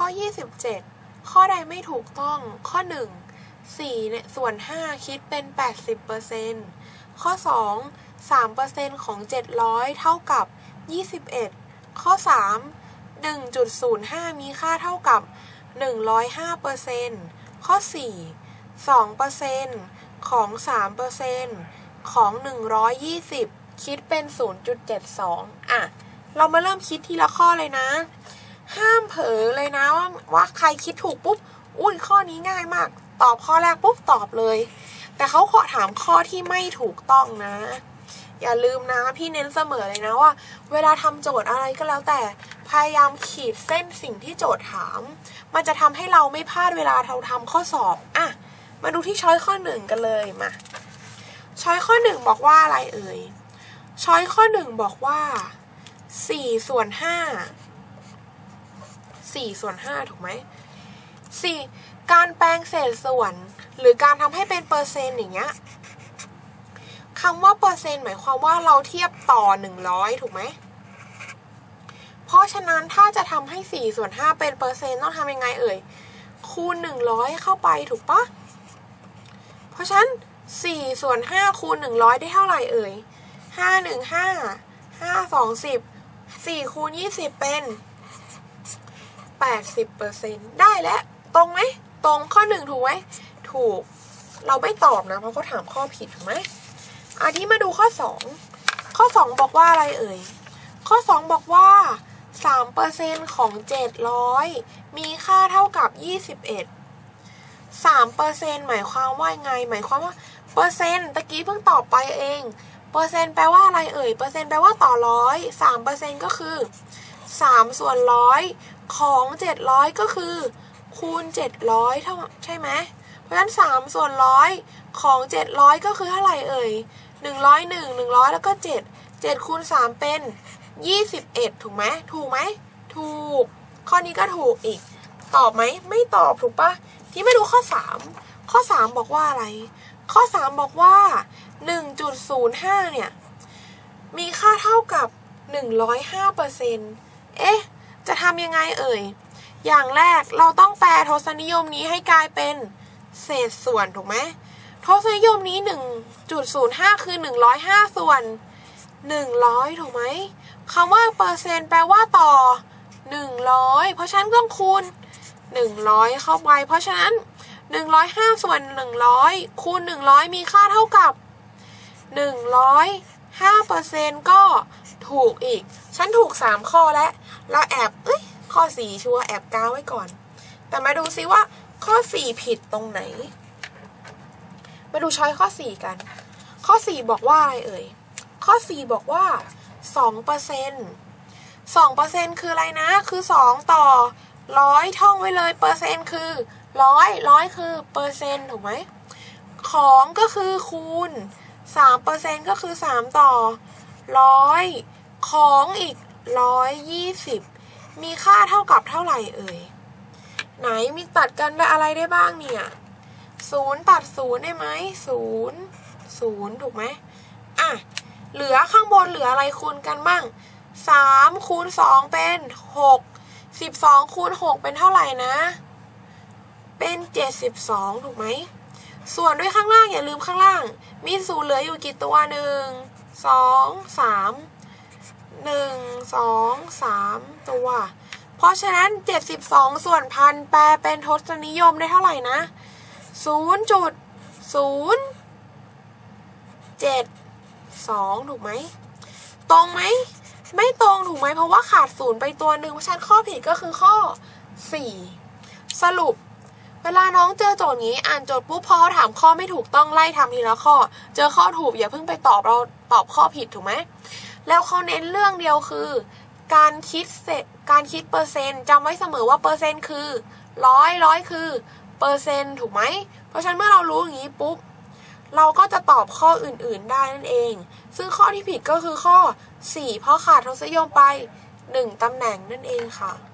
ข้อ27ข้อใดไม่ถูกต้องข้อ1 4เนี่ยส่วน5คิดเป็น 80% ข้อ2 3% ของ700เท่ากับ21ข้อ3 1.05 มีค่าเท่ากับ105%ข้อ4 2% ของ 3% ของ120คิดเป็น 0.72 เรามาเริ่มคิดทีละข้อเลยนะห้ามเผลอเลยนะว่าใครคิดถูกปุ๊บข้อนี้ง่ายมากตอบข้อแรกปุ๊บตอบเลยแต่เขาขอถามข้อที่ไม่ถูกต้องนะอย่าลืมนะพี่เน้นเสมอเลยนะว่าเวลาทำโจทย์อะไรก็แล้วแต่พยายามขีดเส้นสิ่งที่โจทย์ถามมันจะทำให้เราไม่พลาดเวลาเราทำข้อสอบมาดูที่ช้อยข้อ1กันเลยมาช้อยข้อ1บอกว่าอะไรเอ่ยช้อยข้อ1บอกว่า4 ส่วน 5ถูกไหม4การแปลงเศษส่วนหรือการทำให้เป็นเปอร์เซ็นต์อย่างเงี้ยคำว่าเปอร์เซ็นต์หมายความว่าเราเทียบต่อ100ถูกไหมเพราะฉะนั้นถ้าจะทำให้4 ส่วน 5เป็นเปอร์เซ็นต์ต้องทำยังไงเอ่ยคูณ100เข้าไปถูกปะเพราะฉะนั้น4 ส่วน 5คูณ100ได้เท่าไหร่เอ่ย5 1 5 5 2 10 4คูณ20เป็น80%ได้แล้วตรงไหมตรงข้อ1ถูกไหมถูกเราไม่ตอบนะเพราะเขาถามข้อผิดถูกไหมที่มาดูข้อ2ข้อ2บอกว่าอะไรเอ่ยข้อ2บอกว่า 3% ของ700มีค่าเท่ากับ21 3% หมายความว่าไงหมายความว่าเปอร์เซ็นต์ตะกี้เพิ่งตอบไปเองเปอร์เซ็นต์แปลว่าอะไรเอ่ยเปอร์เซ็นต์แปลว่าต่อร้อย 3% ก็คือ3 ส่วน 100ของ700ก็คือคูณ700เท่าใช่ไหมเพราะฉะนั้น3 ส่วน 100ของ700ก็คือเท่าไหร่เอ่ย100แล้วก็7คูณ3เป็น21ถูกไหมถูกไหมถูกข้อนี้ก็ถูกอีกตอบไหมไม่ตอบถูกปะที่ไม่ดูข้อ3ข้อ3บอกว่าอะไรข้อ3บอกว่า 1.05 เนี่ยมีค่าเท่ากับ 105%จะทำยังไงเอ่ยอย่างแรกเราต้องแปลทศนิยมนี้ให้กลายเป็นเศษส่วนถูกไหมทศนิยมนี้ 1.05 คือ105ส่วน100ถูกไหมคำว่าเปอร์เซ็นต์แปลว่าต่อ100เพราะฉะนั้นต้องคูณ100เข้าไปเพราะฉะนั้น105ส่วน100คูณ100มีค่าเท่ากับ105%ก็ถูกอีกฉันถูก3ข้อแล้วเราแอบข้อ4ชัวร์แอบก้าวไว้ก่อนแต่มาดูซิว่าข้อ4ผิดตรงไหนมาดูช้อยข้อ4กันข้อ4บอกว่าอะไรเอ่ยข้อ4บอกว่า 2% คืออะไรนะคือ2ต่อ100ท่องไว้เลยเปอร์เซ็นต์คือ100คือเปอร์เซ็นต์ถูกไหมของก็คือคูณ3% ก็คือ3ต่อ100ของอีก120มีค่าเท่ากับเท่าไหร่เอ่ยไหนมีตัดกันได้อะไรได้บ้างเนี่ย0ตัด0ได้ไหม0ถูกไหมเหลือข้างบนเหลืออะไรคูณกันบ้าง3คูณ2เป็น6 12คูณ6เป็นเท่าไหร่นะเป็น72ถูกไหมส่วนด้วยข้างล่างอย่าลืมข้างล่างมี0เหลืออยู่กี่ตัว1 2 3 1 2 3ตัวเพราะฉะนั้น72ส่วนพันแปลเป็นทศนิยมได้เท่าไหร่นะ 0.072 ถูกไหมตรงไหมไม่ตรงถูกไหมเพราะว่าขาด0ไปตัวหนึ่งเพราะฉะนั้นข้อผิดก็คือข้อ4สรุปเวลาน้องเจอโจทย์นี้อ่านโจทย์ปุ๊บพอเขาถามข้อไม่ถูกต้องไล่ทำทีละข้อเจอข้อถูกอย่าเพิ่งไปตอบเราตอบข้อผิดถูกไหมแล้วเขาเน้นเรื่องเดียวคือการคิดเปอร์เซ็นต์จำไว้เสมอว่าเปอร์เซ็นต์คือร้อยคือเปอร์เซ็นต์ถูกไหมเพราะฉะนั้นเมื่อเรารู้อย่างนี้ปุ๊บเราก็จะตอบข้ออื่นๆได้นั่นเองซึ่งข้อที่ผิดก็คือข้อ4เพราะขาดทศนิยมไป1ตำแหน่งนั่นเองค่ะ